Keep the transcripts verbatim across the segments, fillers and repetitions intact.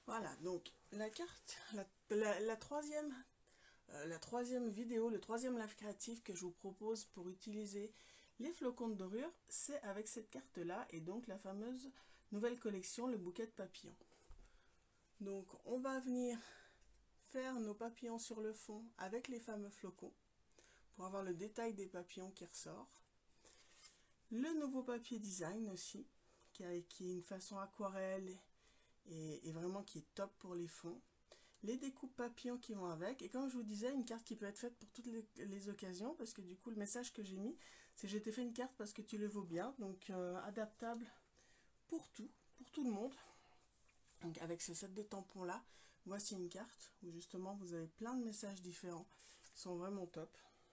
Voilà, donc la carte, la, la, la troisième, euh, la troisième vidéo, le troisième live créatif que je vous propose pour utiliser les flocons de dorure, c'est avec cette carte-là et donc la fameuse nouvelle collection, le bouquet de papillons. Donc on va venir faire nos papillons sur le fond avec les fameux flocons pour avoir le détail des papillons qui ressort. Le nouveau papier design aussi, qui, a, qui est une façon aquarelle et, et vraiment qui est top pour les fonds. Les découpes papillons qui vont avec, et comme je vous disais, une carte qui peut être faite pour toutes les, les occasions, parce que du coup le message que j'ai mis, c'est je t'ai fait une carte parce que tu le vaux bien, donc euh, adaptable pour tout, pour tout le monde. Donc avec ce set de tampons là, voici une carte où justement vous avez plein de messages différents, qui sont vraiment top.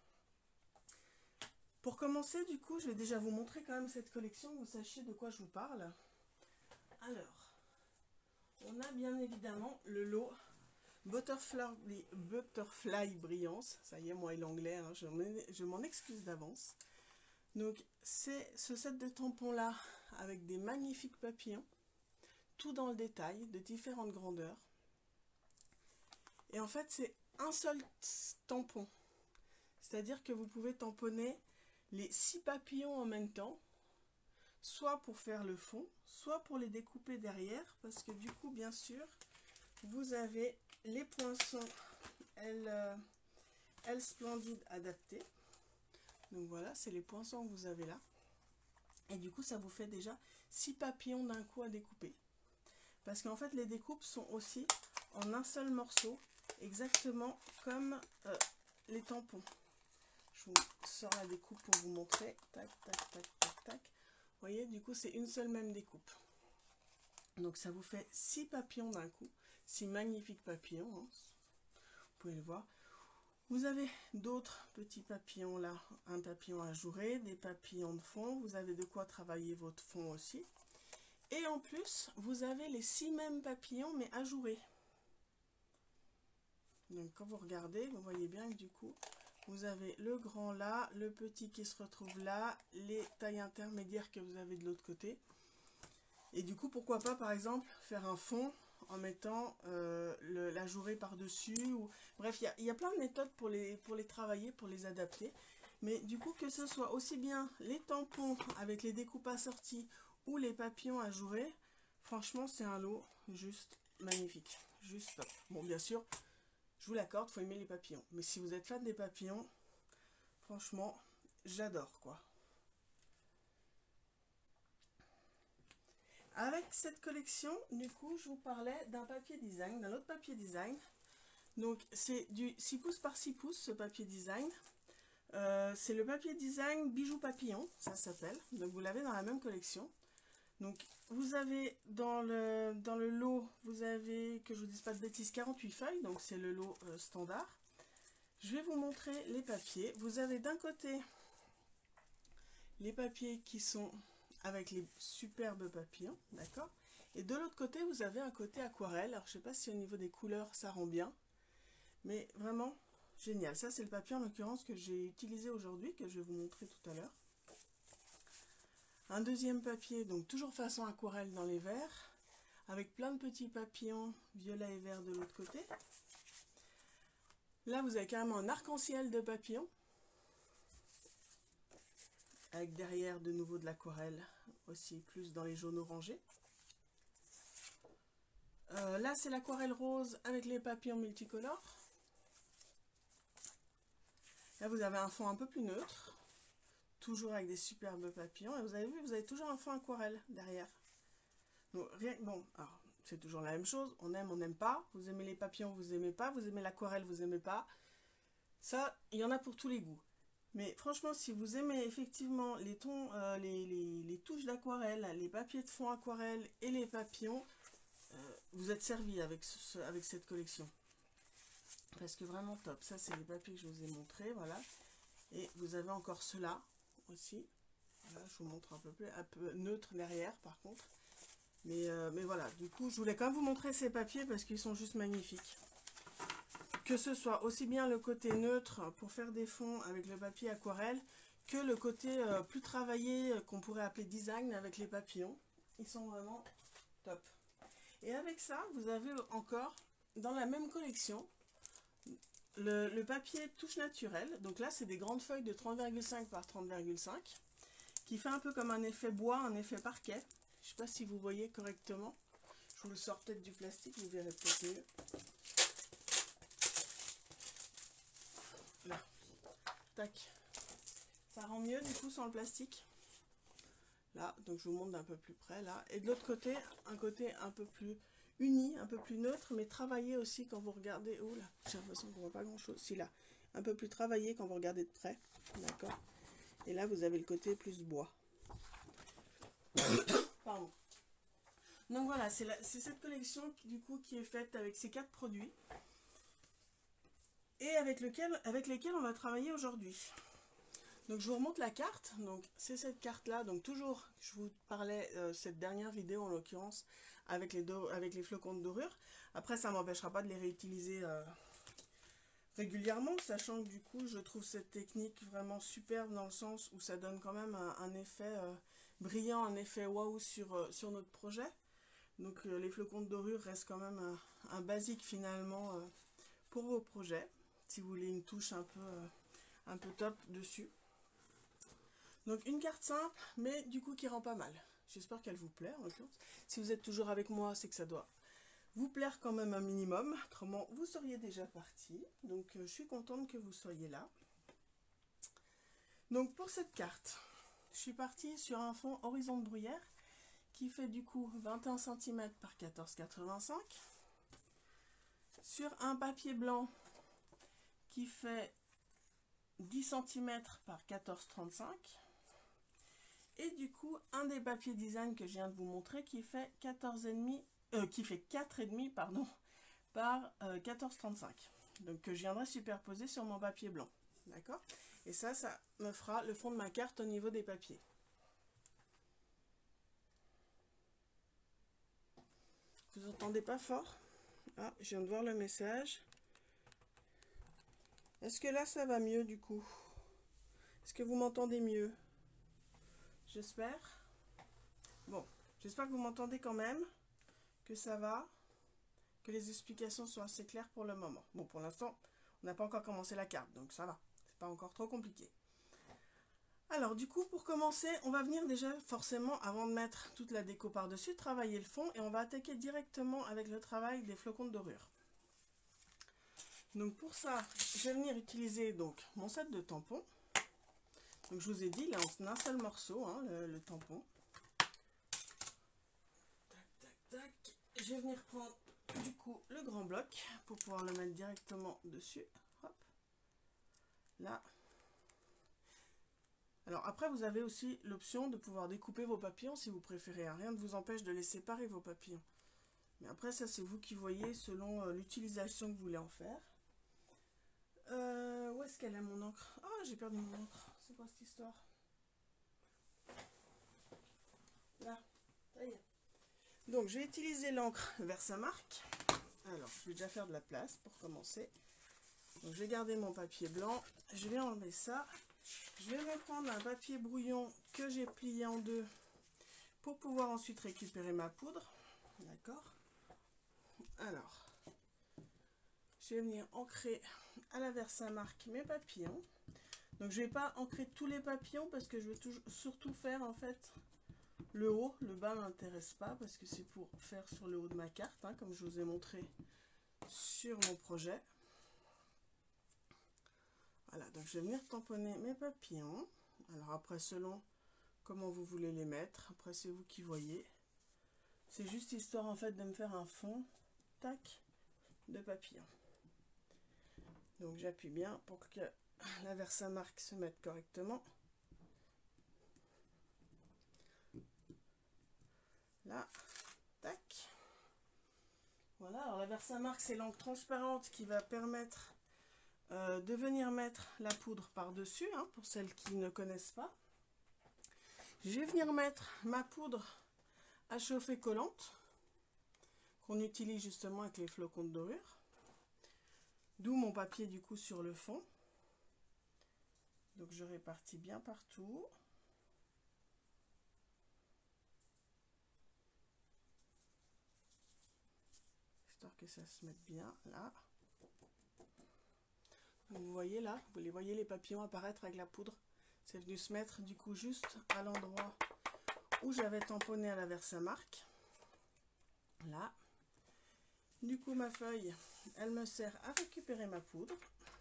Pour commencer, du coup, je vais déjà vous montrer quand même cette collection, que vous sachiez de quoi je vous parle. Alors, on a bien évidemment le lot Butterfly, Butterfly Brillance. Ça y est, moi et l'anglais, hein, je m'en excuse d'avance. Donc, c'est ce set de tampons là, avec des magnifiques papillons, tout dans le détail, de différentes grandeurs. Et en fait, c'est un seul tampon. C'est-à-dire que vous pouvez tamponner les six papillons en même temps, soit pour faire le fond, soit pour les découper derrière, parce que du coup, bien sûr, vous avez les poinçons L, L Splendide adaptés. Donc voilà, c'est les poinçons que vous avez là. Et du coup, ça vous fait déjà six papillons d'un coup à découper. Parce qu'en fait, les découpes sont aussi en un seul morceau, exactement comme euh, les tampons. Je vous sors la découpe pour vous montrer. Tac, tac, tac, tac, tac. Vous voyez, du coup, c'est une seule même découpe. Donc, ça vous fait six papillons d'un coup. Six magnifiques papillons. Hein. Vous pouvez le voir. Vous avez d'autres petits papillons là. Un papillon ajouré, des papillons de fond. Vous avez de quoi travailler votre fond aussi. Et en plus, vous avez les six mêmes papillons, mais ajourés. Donc, quand vous regardez, vous voyez bien que du coup, vous avez le grand là, le petit qui se retrouve là, les tailles intermédiaires que vous avez de l'autre côté. Et du coup, pourquoi pas, par exemple, faire un fond en mettant euh, l'ajouré par-dessus. Ou... Bref, il y, y a plein de méthodes pour les, pour les travailler, pour les adapter. Mais du coup, que ce soit aussi bien les tampons avec les découpes assorties ou les papillons ajourés, franchement, c'est un lot juste magnifique. Juste top. Bon, bien sûr, je vous l'accorde, il faut aimer les papillons. Mais si vous êtes fan des papillons, franchement, j'adore quoi. Avec cette collection, du coup, je vous parlais d'un papier design, d'un autre papier design. Donc, c'est du six pouces par six pouces, ce papier design. Euh, c'est le papier design Bijoux Papillon, ça s'appelle. Donc, vous l'avez dans la même collection. Donc, vous avez dans le, dans le lot, vous avez, que je vous dise pas de bêtises, quarante-huit feuilles. Donc, c'est le lot euh, standard. Je vais vous montrer les papiers. Vous avez d'un côté les papiers qui sont avec les superbes papillons, d'accord? Et de l'autre côté, vous avez un côté aquarelle. Alors, je sais pas si au niveau des couleurs, ça rend bien. Mais vraiment, génial. Ça, c'est le papier, en l'occurrence, que j'ai utilisé aujourd'hui, que je vais vous montrer tout à l'heure. Un deuxième papier, donc toujours façon aquarelle dans les verts, avec plein de petits papillons violets et verts de l'autre côté. Là, vous avez carrément un arc-en-ciel de papillons. Avec derrière de nouveau de l'aquarelle, aussi plus dans les jaunes orangés. Euh, là, c'est l'aquarelle rose avec les papillons multicolores. Là, vous avez un fond un peu plus neutre, toujours avec des superbes papillons. Et vous avez vu, vous avez toujours un fond aquarelle derrière. Donc, rien, bon, alors, c'est toujours la même chose. On aime, on n'aime pas. Vous aimez les papillons, vous aimez pas. Vous aimez l'aquarelle, vous aimez pas. Ça, il y en a pour tous les goûts. Mais franchement, si vous aimez effectivement les tons, euh, les, les, les touches d'aquarelle, les papiers de fond aquarelle et les papillons, euh, vous êtes servi avec, ce, avec cette collection. Parce que vraiment top. Ça, c'est les papiers que je vous ai montrés, voilà. Et vous avez encore ceux-là aussi. Voilà, je vous montre un peu plus, un peu neutre derrière, par contre. Mais, euh, mais voilà, du coup, je voulais quand même vous montrer ces papiers parce qu'ils sont juste magnifiques. Que ce soit aussi bien le côté neutre pour faire des fonds avec le papier aquarelle que le côté euh, plus travaillé euh, qu'on pourrait appeler design avec les papillons. Ils sont vraiment top. Et avec ça, vous avez encore, dans la même collection, le, le papier touche naturelle. Donc là, c'est des grandes feuilles de trente virgule cinq par trente virgule cinq, qui fait un peu comme un effet bois, un effet parquet. Je ne sais pas si vous voyez correctement. Je vous le sors peut-être du plastique, vous verrez peut-être mieux. Là. Tac. Ça rend mieux du coup sans le plastique. Là, donc je vous montre d'un peu plus près là. Et de l'autre côté, un côté un peu plus uni, un peu plus neutre, mais travaillé aussi quand vous regardez. Oh là, j'ai l'impression qu'on voit pas grand chose. Si là, un peu plus travaillé quand vous regardez de près. D'accord. Et là, vous avez le côté plus bois. Pardon. Donc voilà, c'est cette collection qui, du coup, qui est faite avec ces quatre produits et avec, lequel, avec lesquels on va travailler aujourd'hui. Donc je vous remonte la carte. Donc c'est cette carte là. Donc toujours, je vous parlais euh, cette dernière vidéo en l'occurrence avec les avec les flocons de dorure. Après, ça m'empêchera pas de les réutiliser euh, régulièrement, sachant que du coup, je trouve cette technique vraiment superbe dans le sens où ça donne quand même un, un effet euh, brillant, un effet waouh sur euh, sur notre projet. Donc euh, les flocons de dorure restent quand même un, un basique finalement euh, pour vos projets, si vous voulez une touche un peu, euh, un peu top dessus. Donc une carte simple, mais du coup qui rend pas mal. J'espère qu'elle vous plaît en l'occurrence. Si vous êtes toujours avec moi, c'est que ça doit vous plaire quand même un minimum. Autrement, vous seriez déjà parti. Donc euh, je suis contente que vous soyez là. Donc pour cette carte, je suis partie sur un fond horizon de bruyère qui fait du coup vingt et un centimètres par quatorze virgule quatre-vingt-cinq, sur un papier blanc qui fait dix centimètres par quatorze virgule trente-cinq, et du coup un des papiers design que je viens de vous montrer qui fait quatorze virgule cinq, euh, qui fait quatre virgule cinq pardon, par euh, quatorze virgule trente-cinq, donc que je viendrai superposer sur mon papier blanc, d'accord. Et ça, ça me fera le fond de ma carte au niveau des papiers. Vous entendez pas fort? Ah, je viens de voir le message. Est-ce que là, ça va mieux du coup? Est-ce que vous m'entendez mieux? J'espère. Bon, j'espère que vous m'entendez quand même, que ça va, que les explications sont assez claires pour le moment. Bon, pour l'instant, on n'a pas encore commencé la carte, donc ça va. C'est pas encore trop compliqué. Alors, du coup, pour commencer, on va venir déjà, forcément, avant de mettre toute la déco par-dessus, travailler le fond, et on va attaquer directement avec le travail des flocons de dorure. Donc, pour ça, je vais venir utiliser donc mon set de tampons. Donc, je vous ai dit, il est en un seul morceau, hein, le, le tampon. Tac, tac, tac. Je vais venir prendre, du coup, le grand bloc pour pouvoir le mettre directement dessus. Hop. Là. Alors après, vous avez aussi l'option de pouvoir découper vos papillons si vous préférez. Rien ne vous empêche de les séparer, vos papillons. Mais après, ça, c'est vous qui voyez selon euh, l'utilisation que vous voulez en faire. Euh, où est-ce qu'elle est, mon encre? Ah, oh, j'ai perdu mon encre. C'est quoi cette histoire? Là, ça y est. Donc, je vais utiliser l'encre Versamark. Alors, je vais déjà faire de la place pour commencer. Donc, je vais garder mon papier blanc. Je vais enlever ça. Je vais reprendre un papier brouillon que j'ai plié en deux pour pouvoir ensuite récupérer ma poudre. D'accord. Alors, je vais venir ancrer à la Versamark mes papillons. Donc, je ne vais pas ancrer tous les papillons parce que je vais toujours, surtout faire en fait le haut. Le bas ne m'intéresse pas parce que c'est pour faire sur le haut de ma carte, hein, comme je vous ai montré sur mon projet. Voilà, donc je vais venir tamponner mes papillons. Alors après, selon comment vous voulez les mettre, après c'est vous qui voyez. C'est juste histoire en fait de me faire un fond, tac, de papillons. Donc j'appuie bien pour que la Versamark se mette correctement. Là, tac. Voilà, alors la Versamark, c'est l'encre transparente qui va permettre Euh, de venir mettre la poudre par-dessus, hein, pour celles qui ne connaissent pas. Je vais venir mettre ma poudre à chauffer collante, qu'on utilise justement avec les flocons de dorure. D'où mon papier du coup sur le fond. Donc je répartis bien partout. « histoire que ça se mette bien là. Vous voyez là, vous les voyez les papillons apparaître avec la poudre. C'est venu se mettre du coup juste à l'endroit où j'avais tamponné à la Versamark. Là. Du coup ma feuille, elle me sert à récupérer ma poudre.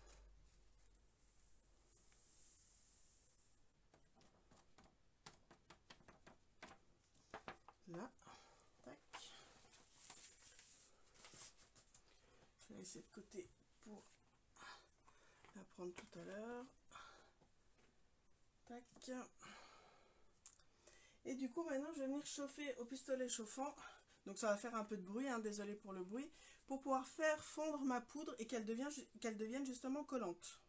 Là. Tac. Je vais laisser de côté pour la prendre tout à l'heure. Tac. Et du coup maintenant je vais venir chauffer au pistolet chauffant. Donc ça va faire un peu de bruit, hein, désolé pour le bruit, pour pouvoir faire fondre ma poudre et qu'elle devienne, qu'elle devienne justement collante.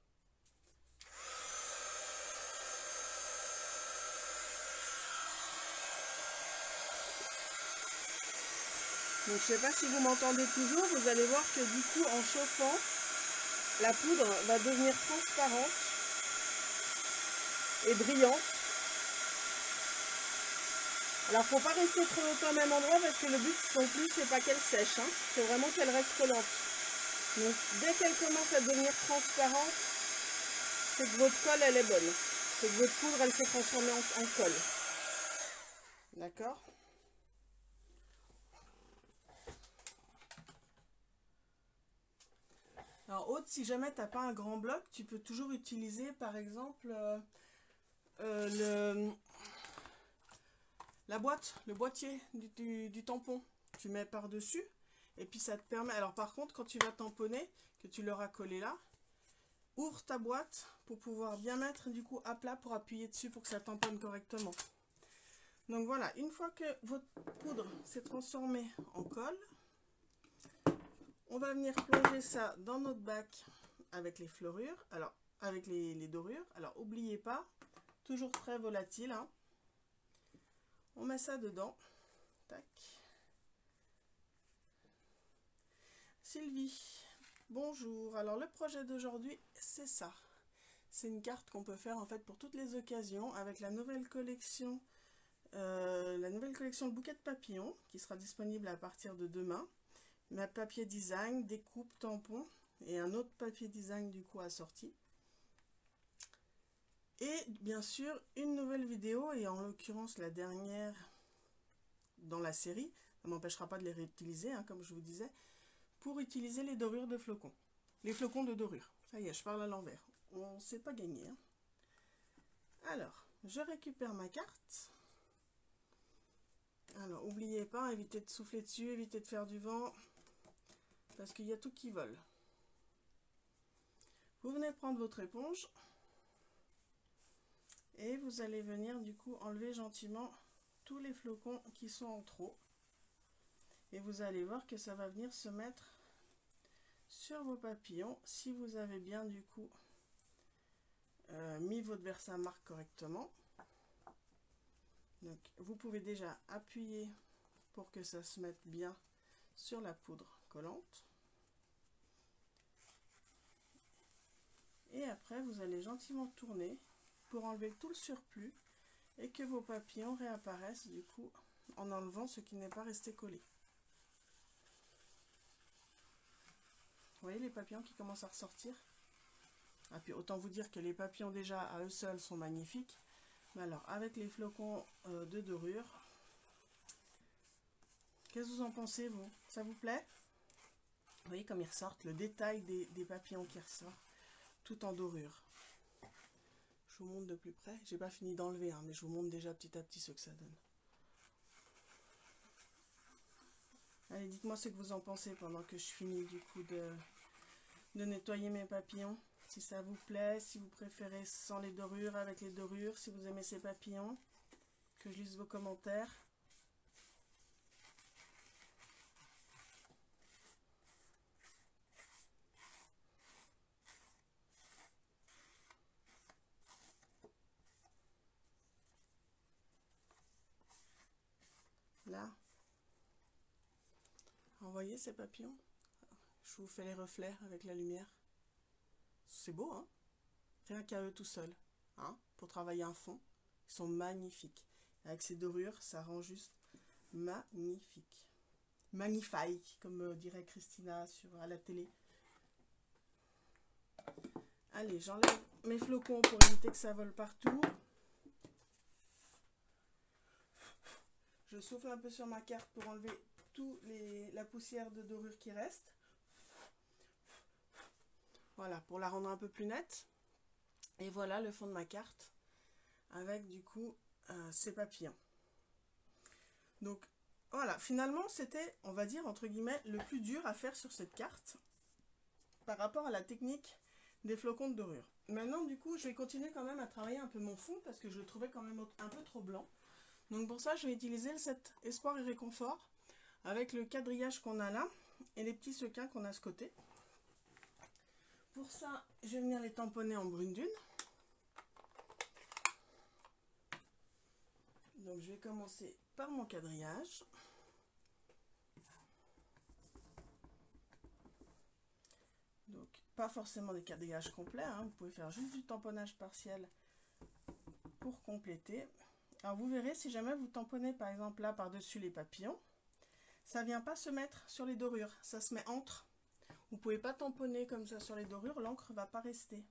Donc je ne sais pas si vous m'entendez toujours, vous allez voir que du coup en chauffant, la poudre va devenir transparente et brillante. Alors faut pas rester trop longtemps au même endroit parce que le but non plus c'est pas qu'elle sèche, hein. C'est vraiment qu'elle reste collante. Donc dès qu'elle commence à devenir transparente, c'est que votre colle elle est bonne. C'est que votre poudre elle s'est transformée en, en colle. D'accord? Alors autre, si jamais tu n'as pas un grand bloc, tu peux toujours utiliser par exemple euh, euh, le, la boîte, le boîtier du, du, du tampon. Tu mets par-dessus et puis ça te permet... Alors par contre, quand tu vas tamponner, que tu l'auras collé là, ouvre ta boîte pour pouvoir bien mettre du coup à plat pour appuyer dessus pour que ça tamponne correctement. Donc voilà, une fois que votre poudre s'est transformée en colle, on va venir plonger ça dans notre bac avec les fleurures, alors avec les, les dorures. Alors n'oubliez pas, toujours très volatile, hein. On met ça dedans. Tac. Sylvie, bonjour. Alors le projet d'aujourd'hui, c'est ça. C'est une carte qu'on peut faire en fait pour toutes les occasions avec la nouvelle collection, euh, la nouvelle collection de bouquets de papillons qui sera disponible à partir de demain. Ma papier design, découpe, tampon et un autre papier design du coup assorti. Et bien sûr une nouvelle vidéo et en l'occurrence la dernière dans la série, ça ne m'empêchera pas de les réutiliser hein, comme je vous disais, pour utiliser les dorures de flocons. Les flocons de dorure. Ça y est, je parle à l'envers. On ne sait pas gagner. Hein. Alors, je récupère ma carte. Alors, n'oubliez pas, évitez de souffler dessus, évitez de faire du vent. Parce qu'il y a tout qui vole. Vous venez prendre votre éponge et vous allez venir du coup enlever gentiment tous les flocons qui sont en trop. Et vous allez voir que ça va venir se mettre sur vos papillons si vous avez bien du coup euh, mis votre Versamark correctement. Donc vous pouvez déjà appuyer pour que ça se mette bien sur la poudre collante. Et après, vous allez gentiment tourner pour enlever tout le surplus et que vos papillons réapparaissent du coup en enlevant ce qui n'est pas resté collé. Vous voyez les papillons qui commencent à ressortir? Ah, puis autant vous dire que les papillons déjà à eux seuls sont magnifiques. Mais alors avec les flocons euh, de dorure, qu'est-ce que vous en pensez vous? Ça vous plaît? Vous voyez comme ils ressortent, le détail des, des papillons qui ressortent. Tout en dorure. Je vous montre de plus près. J'ai pas fini d'enlever, hein, mais je vous montre déjà petit à petit ce que ça donne. Allez, dites-moi ce que vous en pensez pendant que je finis du coup de, de nettoyer mes papillons. Si ça vous plaît, si vous préférez sans les dorures, avec les dorures, si vous aimez ces papillons. Que je lise vos commentaires. Là, vous voyez ces papillons? Je vous fais les reflets avec la lumière. C'est beau, hein? Rien qu'à eux tout seuls, hein? Pour travailler un fond, ils sont magnifiques. Avec ces dorures, ça rend juste magnifique. magnifique, comme euh, dirait Christina sur, à la télé. Allez, j'enlève mes flocons pour éviter que ça vole partout. Je souffle un peu sur ma carte pour enlever toute la poussière de dorure qui reste. Voilà, pour la rendre un peu plus nette. Et voilà le fond de ma carte avec du coup euh, ces papillons. Donc voilà, finalement c'était, on va dire entre guillemets, le plus dur à faire sur cette carte par rapport à la technique des flocons de dorure. Maintenant du coup je vais continuer quand même à travailler un peu mon fond parce que je le trouvais quand même un peu trop blanc. Donc pour ça je vais utiliser le set Espoir et Réconfort avec le quadrillage qu'on a là et les petits sequins qu'on a à ce côté. Pour ça je vais venir les tamponner en brune dune. Donc je vais commencer par mon quadrillage. Donc pas forcément des quadrillages complets, hein. Vous pouvez faire juste du tamponnage partiel pour compléter. Alors vous verrez, si jamais vous tamponnez par exemple là par-dessus les papillons, ça ne vient pas se mettre sur les dorures, ça se met entre. Vous ne pouvez pas tamponner comme ça sur les dorures, l'encre ne va pas rester.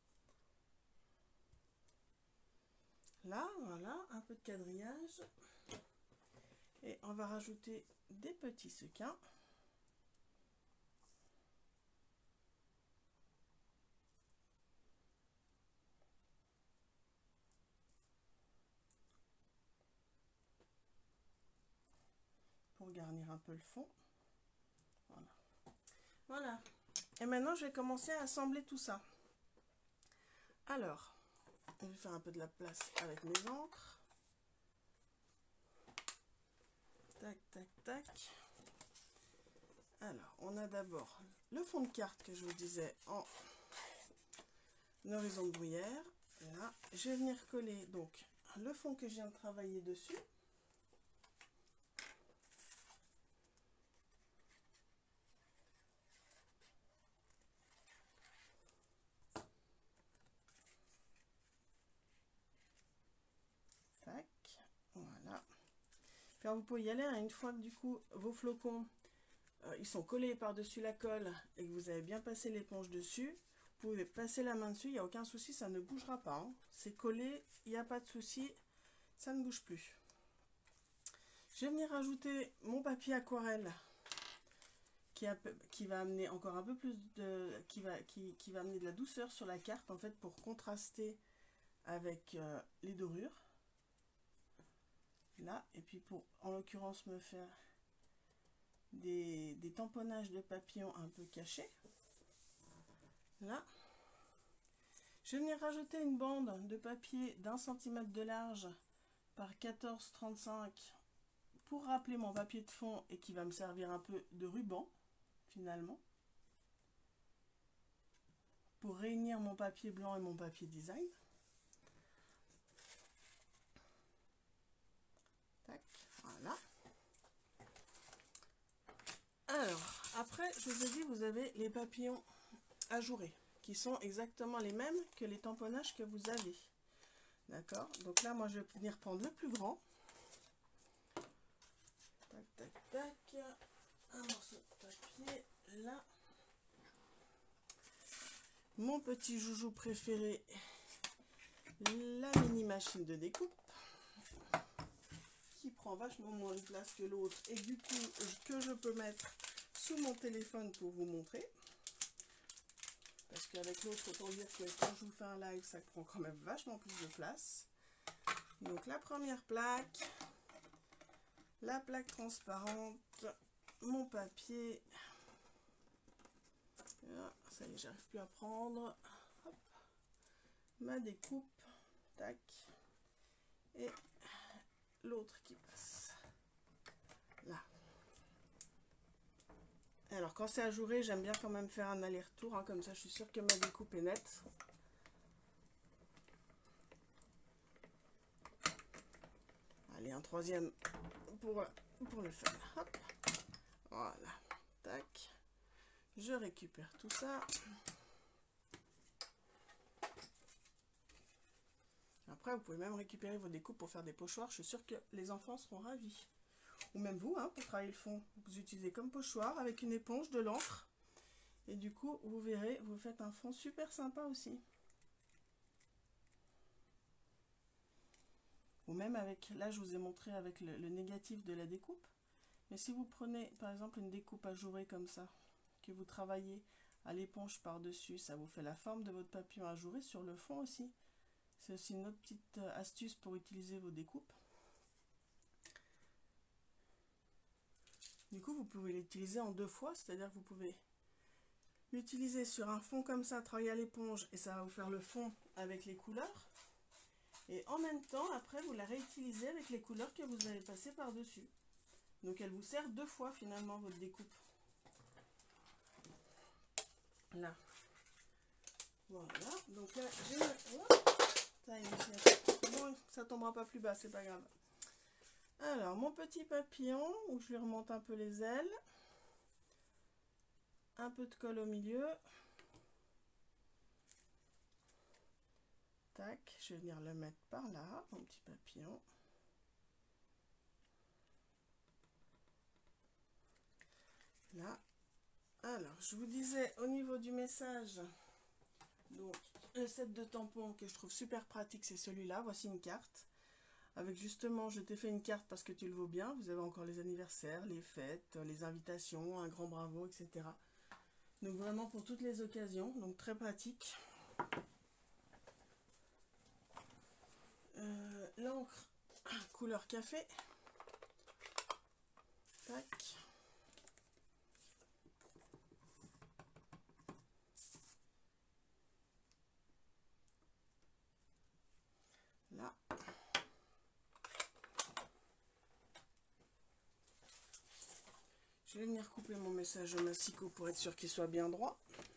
Là, voilà, un peu de quadrillage. Et on va rajouter des petits sequins. Pour garnir un peu le fond. Voilà. Voilà. Et maintenant, je vais commencer à assembler tout ça. Alors, je vais faire un peu de la place avec mes encres. Tac, tac, tac. Alors, on a d'abord le fond de carte que je vous disais en horizon de bruyère. Là, je vais venir coller donc le fond que je viens de travailler dessus. Tac, voilà. Alors vous pouvez y aller, hein, une fois que du coup vos flocons euh, ils sont collés par-dessus la colle et que vous avez bien passé l'éponge dessus, vous pouvez passer la main dessus, il n'y a aucun souci, ça ne bougera pas. Hein. C'est collé, il n'y a pas de souci, ça ne bouge plus. Je vais venir rajouter mon papier aquarelle qui, a, qui va amener encore un peu plus de, qui va, qui, qui va amener de la douceur sur la carte en fait pour contraster avec euh, les dorures. Là, et puis pour en l'occurrence me faire des, des tamponnages de papillons un peu cachés. Là, je vais venir rajouter une bande de papier d'un centimètre de large par quatorze trente-cinq pour rappeler mon papier de fond et qui va me servir un peu de ruban finalement pour réunir mon papier blanc et mon papier design. Tac, voilà. Alors, après, je vous ai dit, vous avez les papillons ajourés, qui sont exactement les mêmes que les tamponnages que vous avez. D'accord? Donc là, moi, je vais venir prendre le plus grand. Tac, tac, tac. Un morceau de papier, là. Mon petit joujou préféré, la mini machine de découpe. Qui prend vachement moins de place que l'autre et du coup que je peux mettre sous mon téléphone pour vous montrer, parce qu'avec l'autre autant dire que quand je vous fais un live ça prend quand même vachement plus de place. Donc la première plaque, la plaque transparente, mon papier, là, ça y est, j'arrive plus à prendre. Hop. Ma découpe, tac, et l'autre qui passe là. Alors quand c'est ajouré, j'aime bien quand même faire un aller-retour, hein, comme ça je suis sûre que ma découpe est nette. Allez, un troisième pour, pour le faire. Hop. Voilà, tac. Je récupère tout ça. Après, vous pouvez même récupérer vos découpes pour faire des pochoirs. Je suis sûre que les enfants seront ravis. ou même vous, hein, pour travailler le fond, vous utilisez comme pochoir avec une éponge, de l'encre. Et du coup, vous verrez, vous faites un fond super sympa aussi. Ou même avec, là je vous ai montré avec le, le négatif de la découpe. Mais si vous prenez par exemple une découpe ajourée comme ça, que vous travaillez à l'éponge par-dessus, ça vous fait la forme de votre papillon ajouré sur le fond aussi. C'est aussi une autre petite astuce pour utiliser vos découpes. Du coup, vous pouvez l'utiliser en deux fois, c'est-à-dire que vous pouvez l'utiliser sur un fond comme ça, travailler à l'éponge, et ça va vous faire le fond avec les couleurs. Et en même temps, après, vous la réutilisez avec les couleurs que vous avez passées par-dessus. Donc, elle vous sert deux fois, finalement, votre découpe. Là. Voilà. Donc là, j'ai... Ça, bon, ça tombera pas plus bas, c'est pas grave. Alors, mon petit papillon, où je lui remonte un peu les ailes. Un peu de colle au milieu. Tac, je vais venir le mettre par là, mon petit papillon. Là. Alors, je vous disais au niveau du message, donc le set de tampons que je trouve super pratique, c'est celui-là. Voici une carte. Avec justement, je t'ai fait une carte parce que tu le vaux bien. Vous avez encore les anniversaires, les fêtes, les invitations, un grand bravo, et cetera. Donc vraiment pour toutes les occasions, donc très pratique. Euh, L'encre couleur café. Tac. Là. Je vais venir couper mon message au massicot pour être sûr qu'il soit bien droit.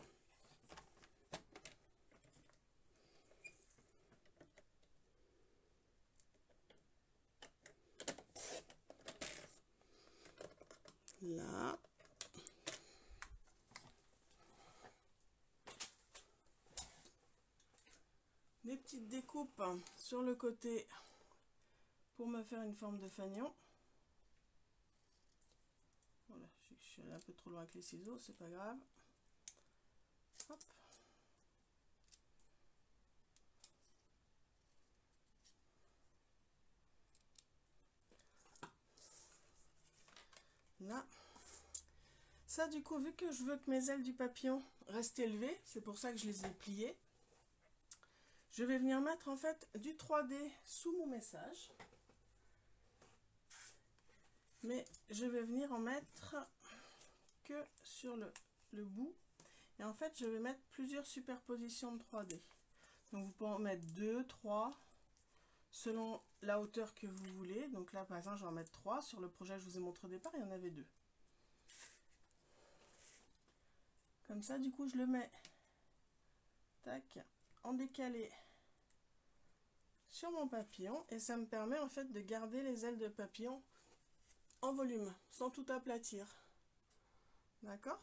Là. Des petites découpes sur le côté pour me faire une forme de fanion. Voilà, je suis allée un peu trop loin avec les ciseaux, c'est pas grave. Hop. Là. Ça, du coup, vu que je veux que mes ailes du papillon restent élevées, c'est pour ça que je les ai pliées. Je vais venir mettre en fait du trois D sous mon message. Mais je vais venir en mettre que sur le, le bout. Et en fait, je vais mettre plusieurs superpositions de trois D. Donc, vous pouvez en mettre deux, trois, selon la hauteur que vous voulez. Donc là, par exemple, je vais en mettre trois. Sur le projet que je vous ai montré au départ, il y en avait deux. Comme ça, du coup, je le mets tac, en décalé sur mon papillon. Et ça me permet en fait de garder les ailes de papillon en volume, sans tout aplatir. D'accord?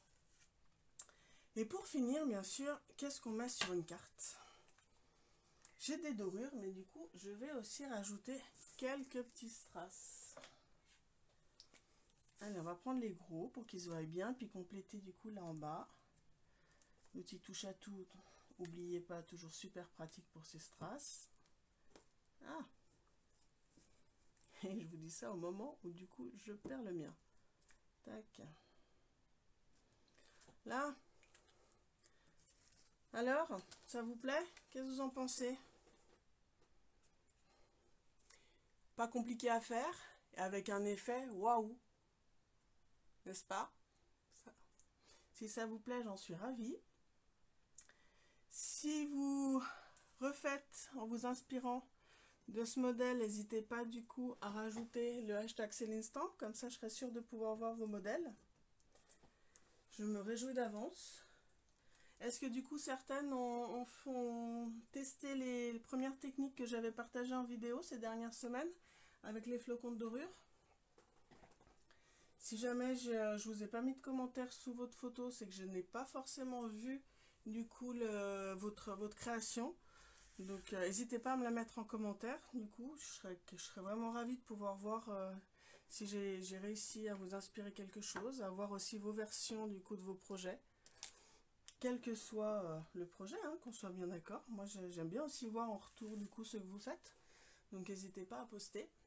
Et pour finir, bien sûr, qu'est-ce qu'on met sur une carte? J'ai des dorures, mais du coup, je vais aussi rajouter quelques petits strass. Allez, on va prendre les gros pour qu'ils se voient bien, puis compléter du coup là en bas. L'outil touche à tout, n'oubliez pas, toujours super pratique pour ces strass. Ah! Et je vous dis ça au moment où du coup, je perds le mien. Tac. Là. Alors, ça vous plaît? Qu'est-ce que vous en pensez? Pas compliqué à faire, avec un effet waouh, n'est-ce pas? Ça. Si ça vous plaît, j'en suis ravie. Si vous refaites en vous inspirant de ce modèle, n'hésitez pas du coup à rajouter le hashtag c'est l'instant, comme ça je serai sûre de pouvoir voir vos modèles. Je me réjouis d'avance. Est-ce que du coup certaines ont, ont, ont testé les, les premières techniques que j'avais partagées en vidéo ces dernières semaines avec les flocons de dorure? Si jamais je ne vous ai pas mis de commentaire sous votre photo, c'est que je n'ai pas forcément vu du coup le, votre, votre création. Donc n'hésitez euh, pas à me la mettre en commentaire. Du coup, je serais, je serais vraiment ravie de pouvoir voir euh, si j'ai réussi à vous inspirer quelque chose, à voir aussi vos versions du coup de vos projets, quel que soit euh, le projet, hein, qu'on soit bien d'accord. Moi j'aime bien aussi voir en retour du coup ce que vous faites, donc n'hésitez pas à poster.